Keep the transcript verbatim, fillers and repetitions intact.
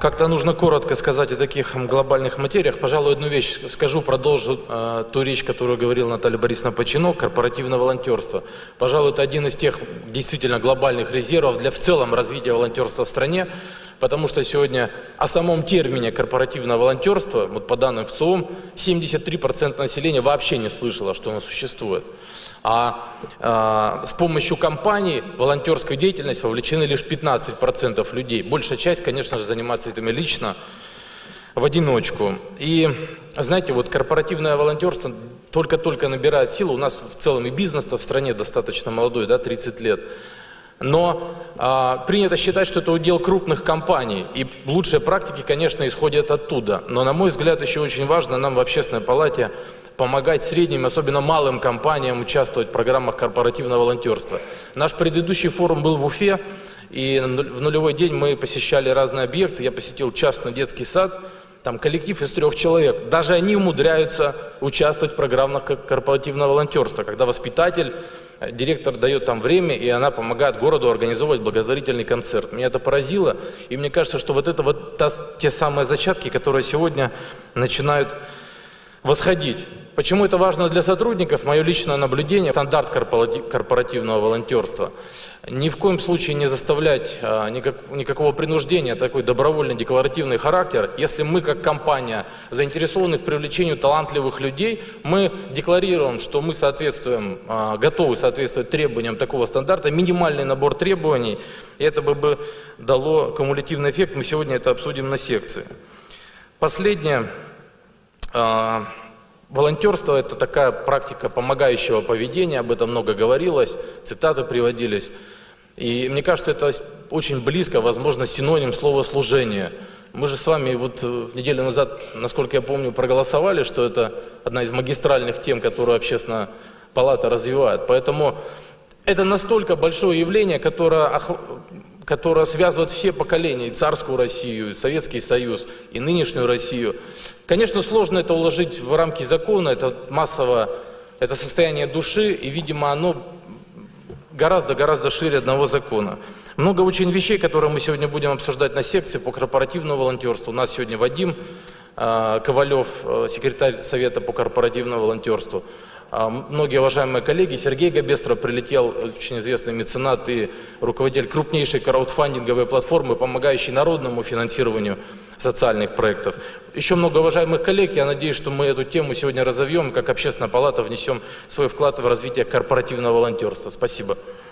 как-то нужно коротко сказать о таких глобальных материях. Пожалуй, одну вещь скажу, продолжу э, ту речь, которую говорила Наталья Борисовна Починок, корпоративное волонтерство. Пожалуй, это один из тех действительно глобальных резервов для в целом развития волонтерства в стране, потому что сегодня о самом термине корпоративное волонтерство, вот по данным ВЦИОМ, семьдесят три процента населения вообще не слышало, что оно существует. А э, с помощью компаний в волонтерскую деятельность вовлечены лишь пятнадцать процентов людей. Большая часть, конечно же, занимается этим лично, в одиночку. И, знаете, вот корпоративное волонтерство только-только набирает силу. У нас в целом и бизнес-то в стране достаточно молодой, да, тридцать лет. Но э, принято считать, что это удел крупных компаний. И лучшие практики, конечно, исходят оттуда. Но, на мой взгляд, еще очень важно нам в Общественной палате помогать средним, особенно малым компаниям участвовать в программах корпоративного волонтерства. Наш предыдущий форум был в Уфе, и в нулевой день мы посещали разные объекты. Я посетил частный детский сад, там коллектив из трех человек. Даже они умудряются участвовать в программах корпоративного волонтерства, когда воспитатель, директор дает там время, и она помогает городу организовывать благотворительный концерт. Меня это поразило, и мне кажется, что вот это вот та, те самые зачатки, которые сегодня начинают восходить. Почему это важно для сотрудников? Мое личное наблюдение, стандарт корпоративного волонтерства. Ни в коем случае не заставлять а, никак, никакого принуждения, такой добровольный декларативный характер. Если мы как компания заинтересованы в привлечении талантливых людей, мы декларируем, что мы соответствуем, а, готовы соответствовать требованиям такого стандарта, минимальный набор требований, и это бы, бы дало кумулятивный эффект. Мы сегодня это обсудим на секции. Последнее. А, волонтерство – это такая практика помогающего поведения, об этом много говорилось, цитаты приводились. И мне кажется, это очень близко, возможно, синоним слова «служение». Мы же с вами вот неделю назад, насколько я помню, проголосовали, что это одна из магистральных тем, которую Общественная палата развивает. Поэтому это настолько большое явление, которое, которое связывает все поколения, и царскую Россию, и Советский Союз, и нынешнюю Россию. Конечно, сложно это уложить в рамки закона, это массово, это состояние души, и, видимо, оно гораздо-гораздо шире одного закона. Много очень вещей, которые мы сегодня будем обсуждать на секции по корпоративному волонтерству. У нас сегодня Вадим э, Ковалев, э, секретарь Совета по корпоративному волонтерству. Э, многие уважаемые коллеги, Сергей Габестров прилетел, очень известный меценат и руководитель крупнейшей краудфандинговой платформы, помогающей народному финансированию социальных проектов. Еще много уважаемых коллег, я надеюсь, что мы эту тему сегодня разовьем, как Общественная палата внесем свой вклад в развитие корпоративного волонтерства. Спасибо.